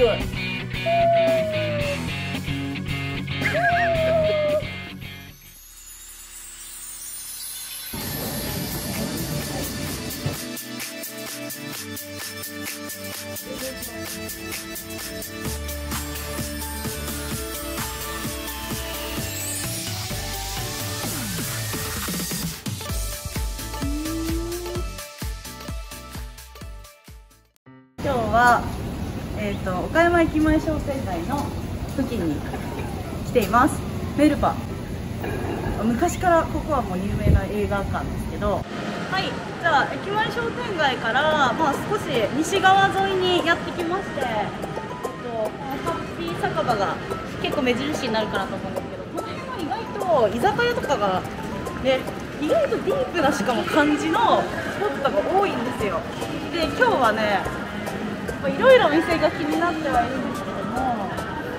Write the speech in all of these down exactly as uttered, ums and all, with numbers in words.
ごい。今日は、えー、と岡山駅前商店街の付近に来ています。メルパ、昔からここはもう有名な映画館ですけど、はい、じゃあ駅前商店街から、まあ、少し西側沿いにやってきまして、えっと、ハッピー酒場が結構目印になるかなと思うんですけど、この辺は意外と居酒屋とかが、ね、意外とディープなしかも感じのスポットが多いんですよ。で今日はね、いろいろ店が気になってはいるんですけども、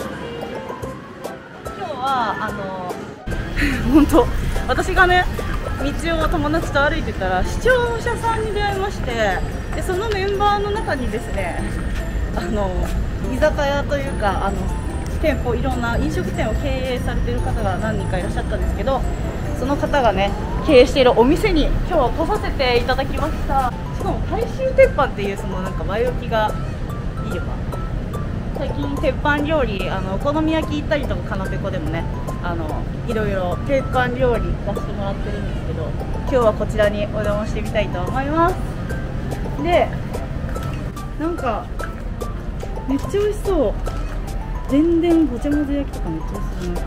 今日はあの本当私がね道を友達と歩いてたら視聴者さんに出会いまして、でそのメンバーの中にですね、あの居酒屋というかあの店舗、いろんな飲食店を経営されている方が何人かいらっしゃったんですけど、その方がね経営しているお店に今日は来させていただきました。しかも大衆鉄板っていうそのなんか前置きがいいよな。最近鉄板料理、あのお好み焼き行ったりとかカナペコでもね、あのいろいろ鉄板料理出してもらってるんですけど、今日はこちらにお邪魔してみたいと思います。でなんかめっちゃ美味しそう。全然ごちゃ混ぜ焼きとかめっちゃ美味しそうね。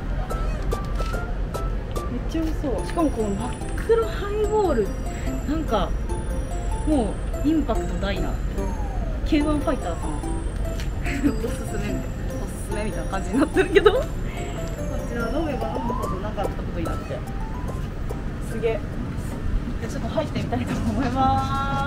めっちゃ美味しそう。しかもこの真っ黒ハイボール、なんかもうインパクト大な ケーワン ファイターさんおすすめみたいなおすすめみたいな感じになってるけど、こちら飲めば飲むほどなかったことになって、すげえ。じゃあちょっと入ってみたいと思います。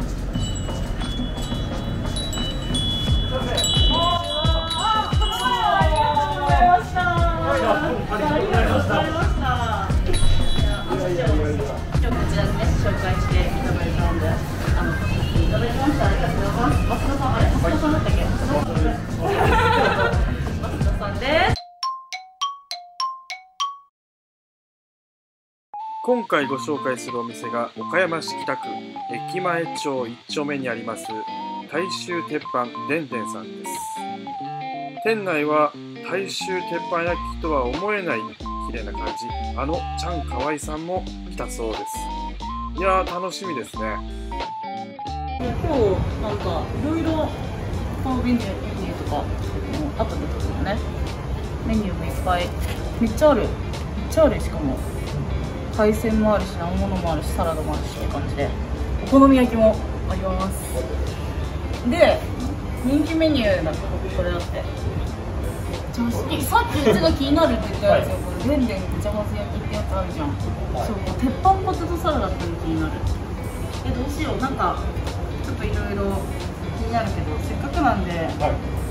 今回ご紹介するお店が岡山市北区駅前町いっ丁目にあります大衆鉄板でんでんさんです。店内は大衆鉄板焼きとは思えない綺麗な感じ。あのチャンカワイさんも来たそうです。いやー楽しみですね。 今日なんかいろいろこのメニューメニューとかもあったんですけどね、メニューもいっぱいめっちゃあるめっちゃある。しかも海鮮もあるし、生ものもあるし、サラダもあるしって感じで、お好み焼きもあります。で人気メニューだとこれだって、さっきうちが気になるって言ったやつよ、これでんでんぐちゃ混ぜ焼きってやつあるじゃん。そう、鉄板ポテトサラダっての気になる。え、どうしよう。なんかちょっといろいろ気になるけど、せっかくなんで、はい、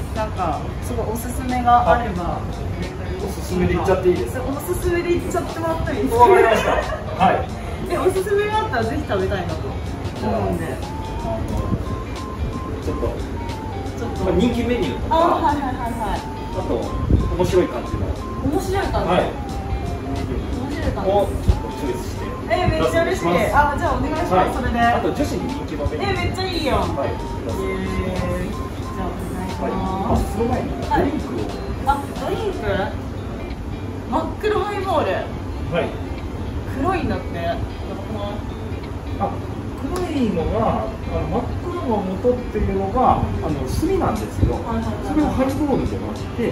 なんかすごいおすすめがあれば。 おすすめでいっちゃっていいですか？ おすすめでいっちゃってもらったらいいですか？ わかりました。はい。 え、おすすめがあったらぜひ食べたいなと思うんで。 ちょっとちょっと、 まあ、人気メニューとか、 あ、はいはいはいはい。 あと面白い感じの。 面白い感じ。 はい。 面白い感じ。 をちょっとチョイスして。 え、めっちゃ嬉しい。あ、じゃあお願いします。はい、それで。 あと女子に人気のメニュー。 え、めっちゃいいよ。はい。えー、じゃあお願いします。 あ、その前にドリンクを。 あ、ドリンク。真っ黒ハイボール。 はい。 黒いんだって。 あ、黒いのが、あの真っ黒の元っていうのが、あの炭なんですよ。それをハイボールで割って。へえ。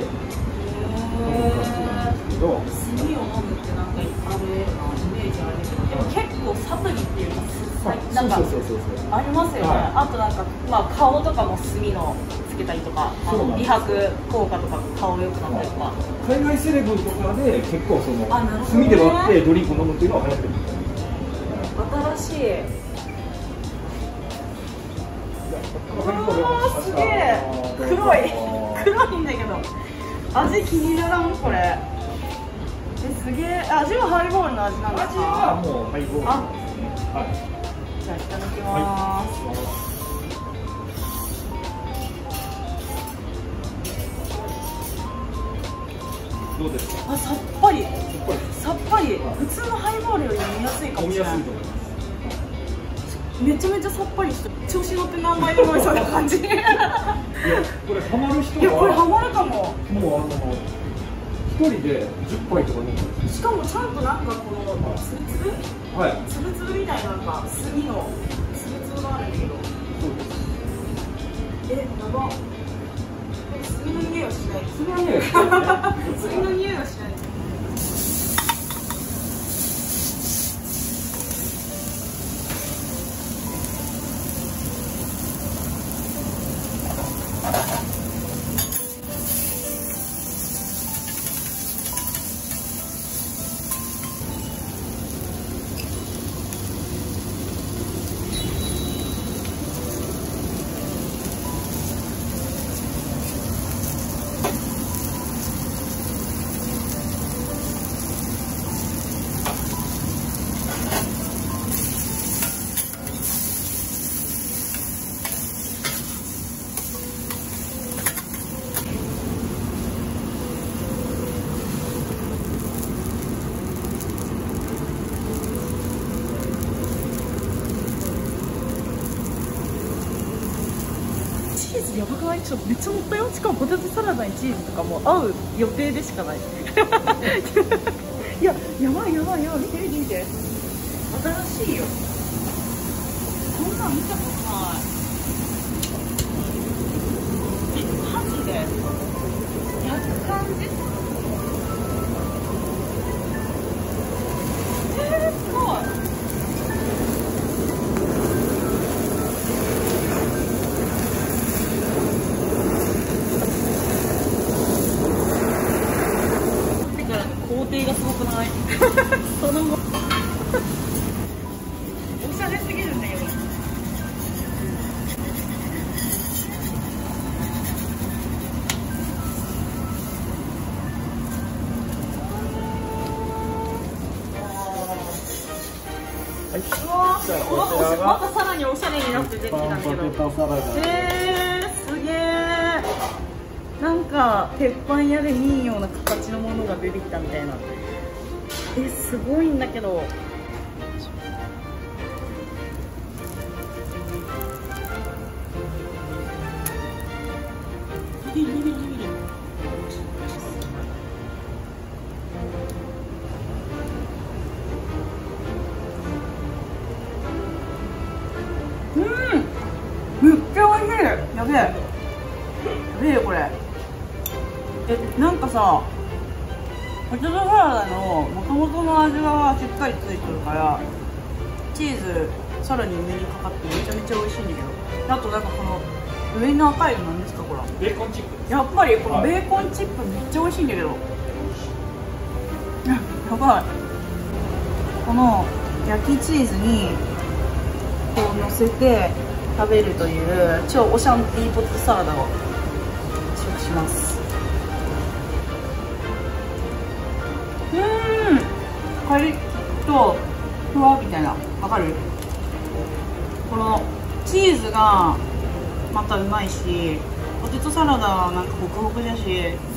炭を飲むってなんかあれイメージあるけど、でも結構サプリっていうか、なんかありますよね。あとなんかまあ顔とかも炭のつけたりとか、美白効果とか顔良くなったりとか。 海外セレブとかで結構その炭で割ってドリンク飲むっていうのは流行ってる。 新しい。ああ、すげえ。黒い黒いんだけど味気にならんこれ。え、すげえ。味はハイボールの味なんですか？ 味はもうハイボール。あ、はい。 じゃあいただきます。 どうですか？ あ、さっぱり。 さっぱり。 さっぱり。普通のハイボールより飲みやすいかもしれない。 飲みやすいと思います。 めちゃめちゃさっぱりして、調子乗って何杯でもいそうな感じ。いや、 いや、これハマる人は。 いや、これハマるかも。 もうあの一人でじゅっぱいとか飲むんです。 しかもちゃんとなんかこのつぶつぶ、 はい。 つぶつぶみたいななんか炭のつぶつぶがあるんだけど。 そうです。 え、やば。炭の匂いはしない。 それはね、 炭の匂いはしない。チーズやばくない？ちょっとめっちゃ乗ったよ。しかもポテトサラダにチーズとかも合う予定でしかない。いや、やばいやばいやばい。見て見て見て。新しいよ。こんなん見たことない。え、マジで焼く感じ？えー、すごい。工程がすごくない？その後おしゃれすぎるんだけど。 はい。 うわー、またさらにおしゃれになって出てきたんだけど。 ポテトサラダ。 えー、すげー。なんか鉄板屋で見んような形のものが出てきたみたいな。え、すごいんだけど。ビリビリビリ。うん、めっちゃ美味しい。やべえ。やべえこれ。え、なんかさ、ポテトサラダの元々の味がしっかりついてるから、チーズさらに上にかかってめちゃめちゃ美味しいんだけど、あとなんかこの上の赤いのなんですか、これ。 ベーコンチップ。 やっぱりこのベーコンチップめっちゃ美味しいんだけど、やばい。この焼きチーズにこう乗せて食べるという超オシャンティーポテトサラダを試食します。うーん、カリッとふわみたいな、わかる？このチーズがまたうまいし、ポテトサラダはなんかホクホクだし、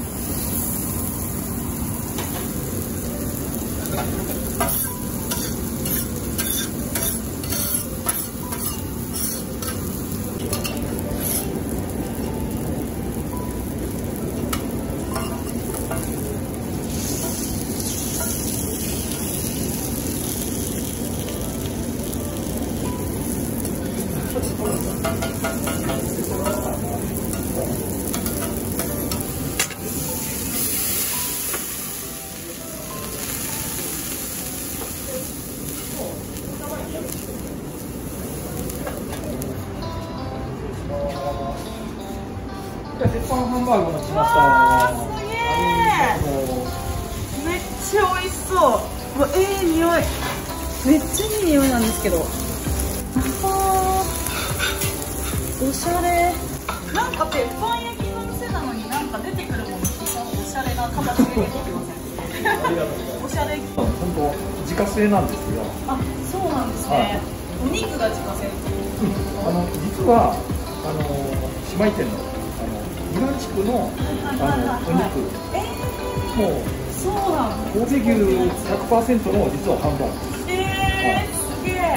鉄板ハンバーグお持ちしました。 わー、すげー。めっちゃ美味しそう。うわ、ええ匂い。めっちゃいい匂いなんですけど。あー、おしゃれ。なんか鉄板焼きの店なのになんか出てくるものおしゃれな形で出てきません？ ありがとうございます。 おしゃれ。 本当自家製なんですよ。 あ、そうなんですね。はい、お肉が自家製。 うん、あの実はあの姉妹店のあの岩地区のあのお肉。 えーもうそうなんだ。 神戸牛 ひゃくパーセント の実はハンバーグ。 えー、すげえ。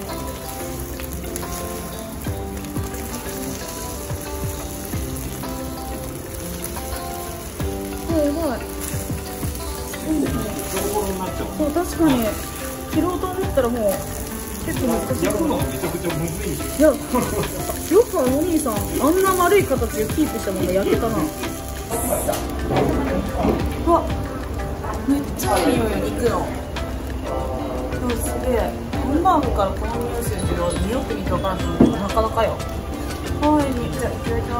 はいはい。そう、確かに切ろうと思ったらもう結構難しい。 焼くのがめちゃくちゃむずいんですいや、よくお兄さんあんな丸い形をキープしたまま焼けたな。あ、めっちゃいい匂いよ、肉の。そう、すげえ。ハンバーグからこの匂いするけど、匂ってみてわからんと思うけど、なかなかよ。はい、肉いただきます。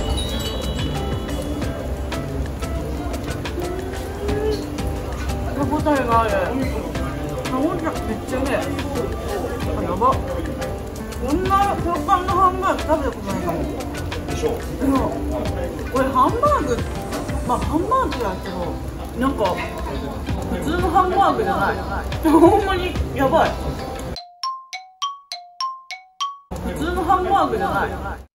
歯応えがある。歯応えめっちゃうめえ。あ、やば。こんな食感のハンバーグ食べたことないかも。 でしょ。 でもこれハンバーグ、まあハンバーグだけどなんか普通のハンバーグじゃない。ほんまにやばい。普通のハンバーグじゃない。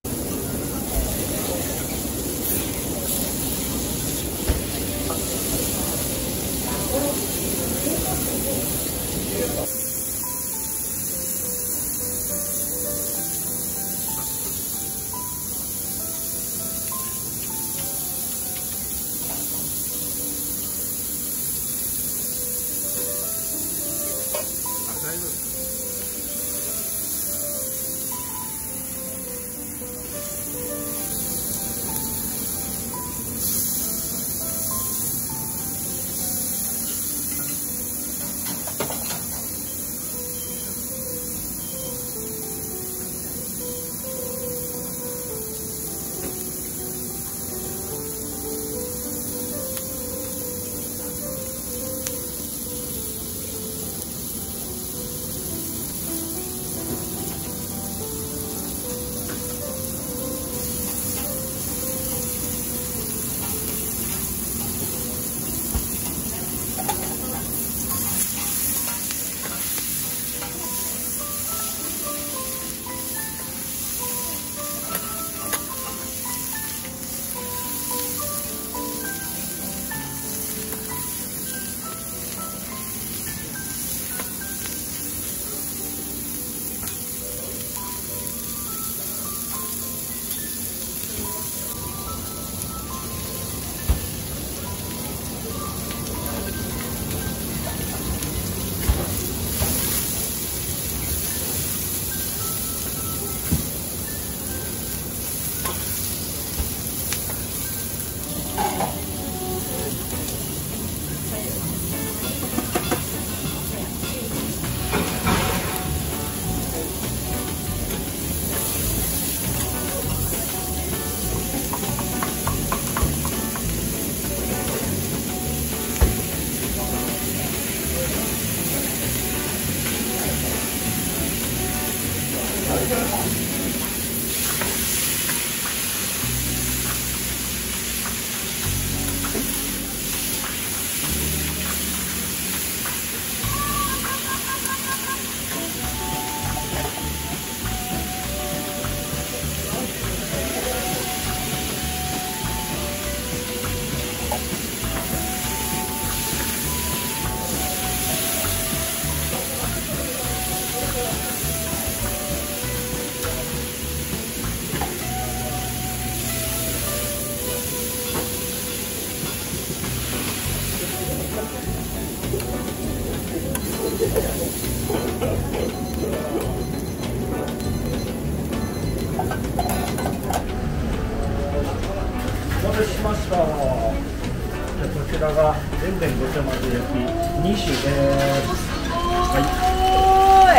お待たせしました。じゃあこちらがでんでんごちゃ混ぜ焼きに種です。はい。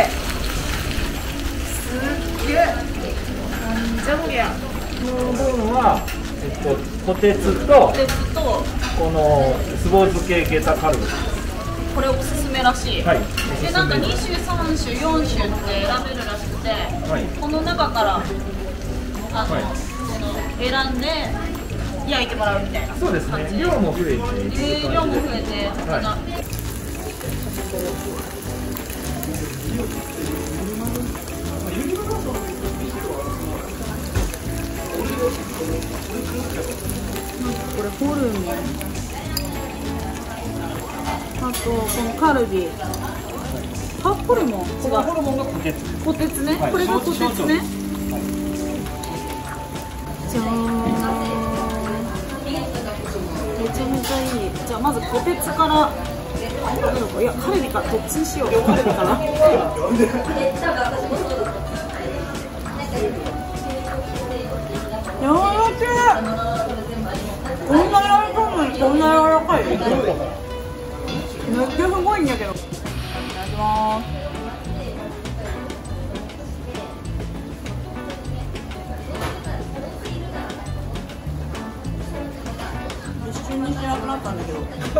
すっげえ。なんじゃこりゃ。 この分は、えっと、虎鉄とでずっとこのつぼ漬けゲタカルビ。 これおすすめらしい。 はい。 でなんかに種さん種よん種って選べるらしくて、 はい、この中からあの、 はい、 その選んで焼いてもらうみたいな。 そうですね。量も増えて、 えー、量も増えて、 はい、 これホルンあとこのカルビ、発ホルモン、違う、 ホルモンがこてつ。 こてつね、 はいこれがこてつね。じゃーん、めちゃめちゃいい。じゃあまずこてつから食べるか。いや、カルビか、どっちにしよう。カルビかな。柔らかい。こんな柔らかいのにこんな柔らかい。めっちゃすごいんだけど。いただきます。一瞬にしなくなったんだけど。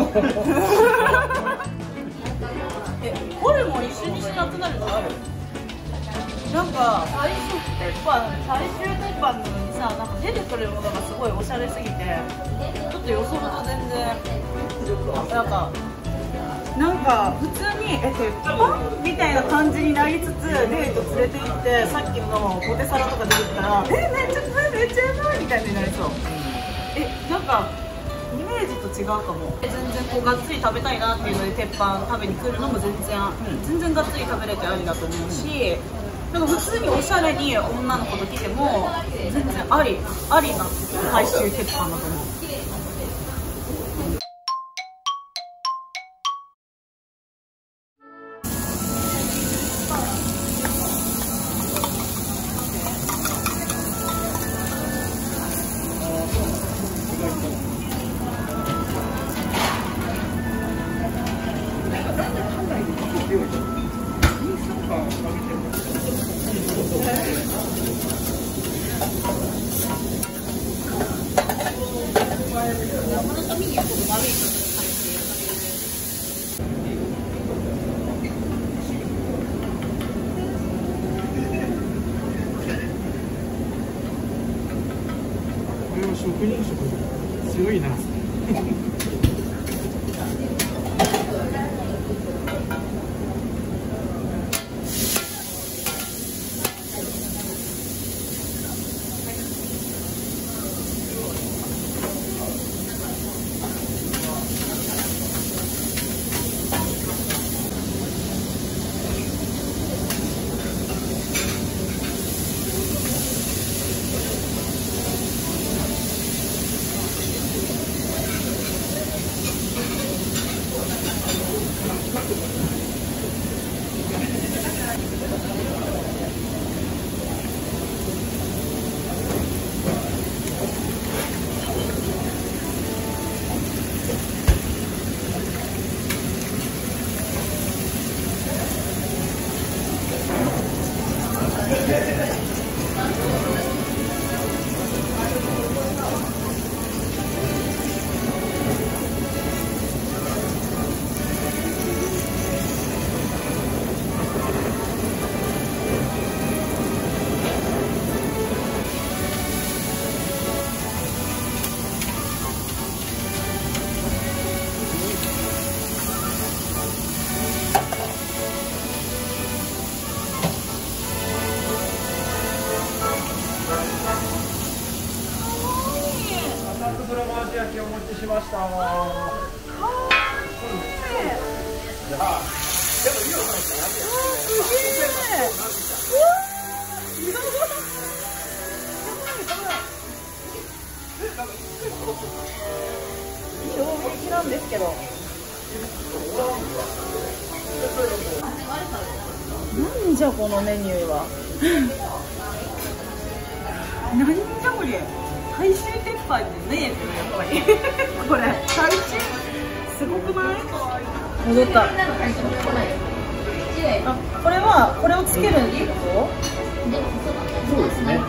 え、ホルモン一瞬にしなくなるのある？なんか最終鉄板、最終鉄板なのにさ、なんか出てくるものがすごいおしゃれすぎて、ちょっと予想と全然なんかなんか普通にえ鉄板みたいな感じになりつつ、デート連れて行ってさっきのポテサラとか出てきたら、えめっちゃうまいめっちゃうまいみたいになりそう。え、なんかイメージと違うかも。全然こうがっつり食べたいなっていうので鉄板食べに来るのも全然、うん、全然がっつり食べれてありだと思うし。なんか普通におしゃれに女の子と来ても全然ありありな大衆鉄板だと思う。 職人食強いな。焼きお持ちしました。かわいい。じゃあ、でもいいよ、なんかやって。すげえ。うわー。衝撃なんですけど。何じゃこのメニューは。何じゃこれ。大衆鉄板でねえってやっぱりこれ大衆すごくない？戻った。あ、これはこれをつけるんですか？ そうですね。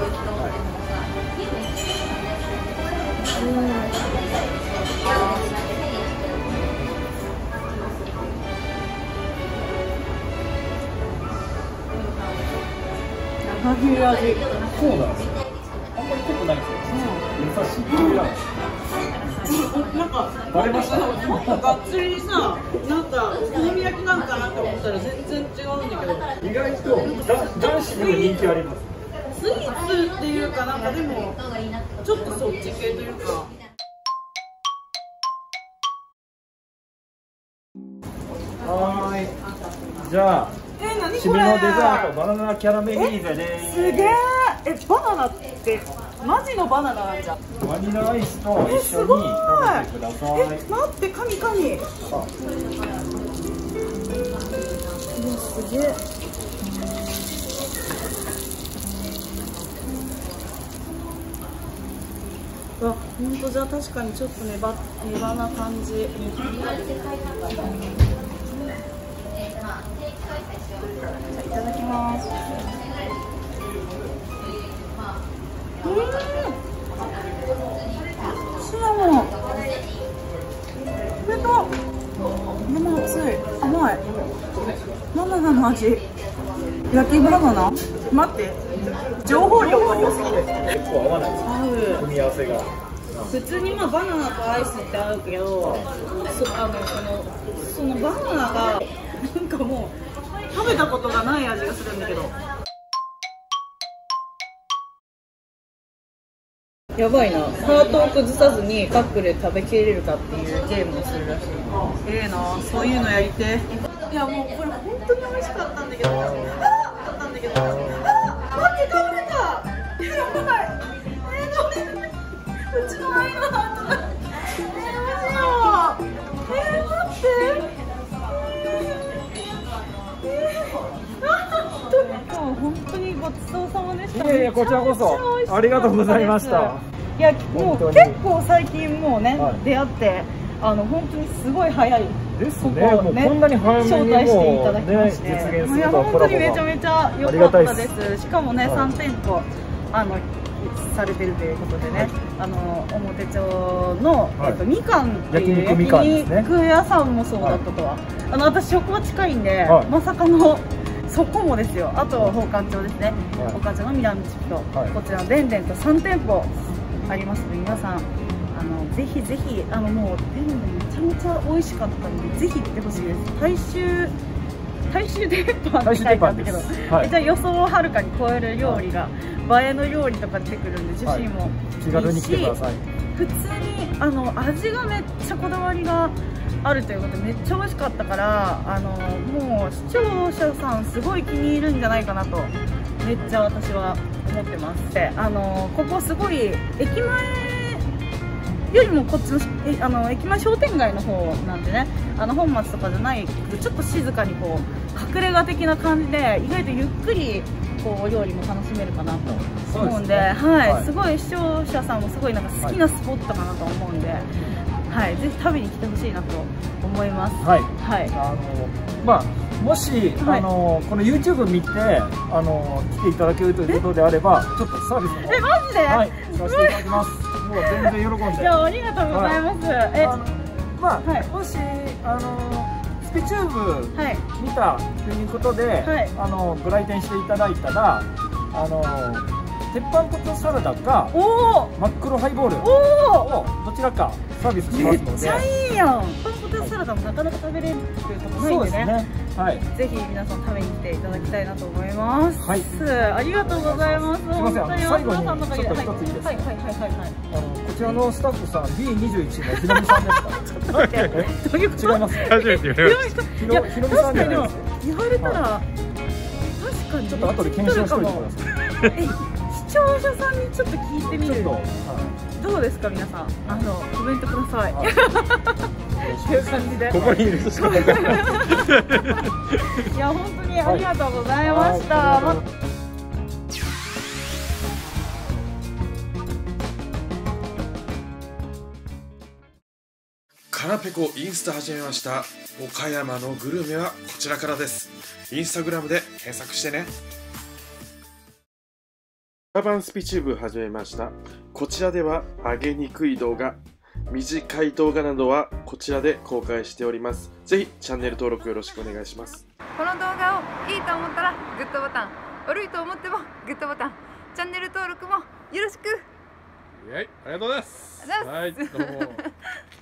長牛味。 そうなんですよ。あんまり濃くないですよ。優しい。 なんかバレました。 もっとがっつりさ、なんかお好み焼きなんかなと思ったら全然違うんだけど。 意外と男子にも人気あります。 スイーツっていうかなんかでもちょっとそっち系というか。 じゃあえ、何これ。 締めのデザートバナナキャラメリーゼです。 すげえ。え、バナナってマジのバナナなんじゃん。 バニラアイスと一緒に食べてください。 え、待って、カニカニ。うわ、すげえ。あ、本当じゃあ確かにちょっとねばネバな感じ。いただきます。うん。シナモン。えっと、でも熱い。甘い。バナナの味。焼きバナナ。待って。情報量が多すぎる。 結構合わないです。 合う。 組み合わせが。 普通にまあバナナとアイスって合うけど、そあのそのそのバナナがなんかもう食べたことがない味がするんだけど。やばいな。ハートを崩さずにパックで食べきれるかっていうゲームをするらしい。ええな、そういうのやりて。いやもうこれ本当に美味しかったんだけど。ああったんだけど。あ、待って倒れた。やばい。えー、倒れた。うちのアイがハートだ。えー、どうしよう。えー、待って。今日本当にごちそうさまでした。 いやいや、こちらこそありがとうございました。 いや、もう結構最近もうね、はい、出会って、あの本当にすごい早いですね。ここね、もうこんなに早めにもう、ね、招待していただきまして、実現するとは本当にめちゃめちゃ良かったです。しかもね、はい、さん店舗あのされてるということでね、はい、あの表町の、はい、えっとみかんっていう焼肉屋さんもそうだったとは、はい、あの私職場近いんで、はい、まさかの。そこもですよ。あと宝冠町ですね。はい、宝冠町の南地区と、はい、こちらのでんでんとさん店舗ありますので、皆さんあのぜひぜひあのもうでんでんめちゃめちゃ美味しかったのでぜひ行ってほしいです。大衆大衆鉄板って書いてあったけど、はい、じゃあ予想をはるかに超える料理が、はい、映えの料理とか出てくるんで女子も気軽に来てください。 普通にあの味がめっちゃこだわりがあるということでめっちゃ美味しかったから、あのもう視聴者さんすごい気に入るんじゃないかなとめっちゃ私は思ってます。で、あのここすごい駅前よりもこっちのえあの駅前商店街の方なんでね、あの本町とかじゃないちょっと静かにこう隠れ家的な感じで意外とゆっくりこうお料理も楽しめるかなと思うんで、はい、すごい視聴者さんもすごいなんか好きなスポットかなと思うんで。はい、ぜひ食べに来てほしいなと思います。 はい。はい。あのまあもし、はい、あのこの YouTube 見てあの来ていただけるということであれば、ちょっとサービスもえマジで、 はい、させていただきます。もう全然喜んで。 いやありがとうございます。はい、えまあ、はい、もしあのスピチューブ見たということで、はい、あのご来店していただいたらあの。鉄板ポテトサラダか真っ黒ハイボールをどちらかサービスしますので。めっちゃいいやん。鉄板ポテトサラダもなかなか食べれるとこないんでね。はい。ぜひ皆さん食べに来ていただきたいなと思います。はい。ありがとうございます。すみません。 最後にちょっと一ついいですか。はいはいはいはいはい。あのこちらのスタッフさん ビーにじゅういち のひろみさんですか。ちょっと待って。どういうこと？違います。初めて言われました。ひろひろみさんじゃないです。 言われたら確かにちょっと後で検証しておいてください。 視聴者さんにちょっと聞いてみる。どうですか皆さん、あのコメントください。という感じで。 ここにいるしかない。いや本当にありがとうございました。 カナペコインスタ始めました。岡山のグルメはこちらからです。インスタグラムで検索してね。アバンスピチューブ始めました。こちらでは上げにくい動画、短い動画などはこちらで公開しております。ぜひチャンネル登録よろしくお願いします。 この動画をいいと思ったらグッドボタン、悪いと思ってもグッドボタン、チャンネル登録もよろしく。 はい、ありがとうございます。はい、どうも。